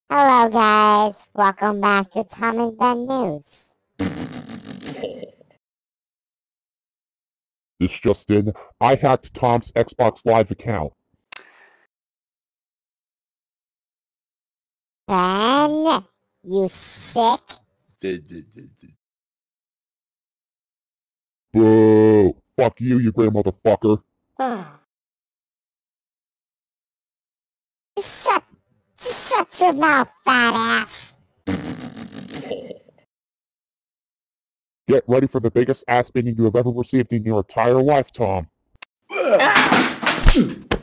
Hello guys, welcome back to Tom and Ben News. This just in, I hacked Tom's Xbox Live account. Ben, you sick? Boo! Fuck you, you gray motherfucker. Just shut your mouth, fat ass. Get ready for the biggest ass beating you have ever received in your entire life, Tom.